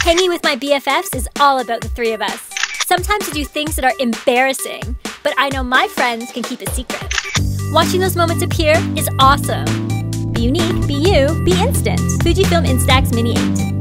Hanging with my BFFs is all about the three of us. Sometimes I do things that are embarrassing, but I know my friends can keep it secret. Watching those moments appear is awesome. Be unique, be you, be instant. Fujifilm Instax Mini 8.